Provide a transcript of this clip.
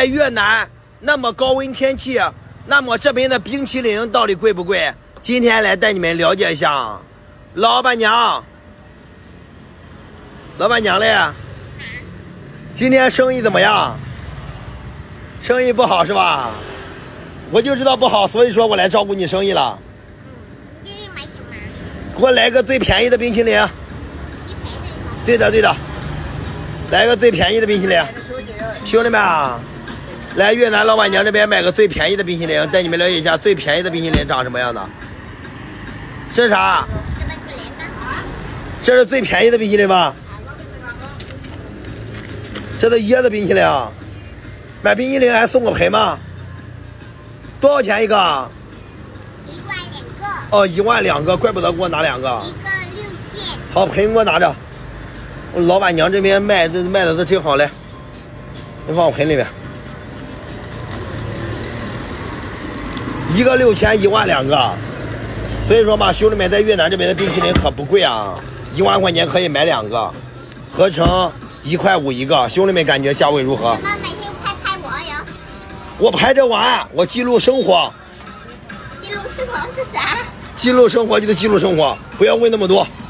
在越南那么高温天气，那么这边的冰淇淋到底贵不贵？今天来带你们了解一下。老板娘嘞，今天生意怎么样？生意不好是吧？我就知道不好，所以说我来照顾你生意了。 你这是买什么？ 给我来个最便宜的冰淇淋。对的，来个最便宜的冰淇淋。兄弟们啊，来越南老板娘这边买个最便宜的冰淇淋，带你们了解一下最便宜的冰淇淋长什么样的。这是啥？这是最便宜的冰淇淋吧？这是椰子冰淇淋，买冰淇淋还送个盆吗？多少钱一个？1 万2个。 哦，1万2个，怪不得给我拿2个。 1个6线。 好，盆给我拿着。老板娘这边卖的都挺好嘞，你放我盆里面。1个6000，1万2个。所以说嘛，兄弟们，在越南这边的冰淇淋可不贵啊，1万块钱可以买2个，合成1块5一个。兄弟们感觉价位如何？ 怎么每天拍我呀？ 我拍着玩，我记录生活。 记录生活是啥？ 记录生活就是记录生活，不要问那么多。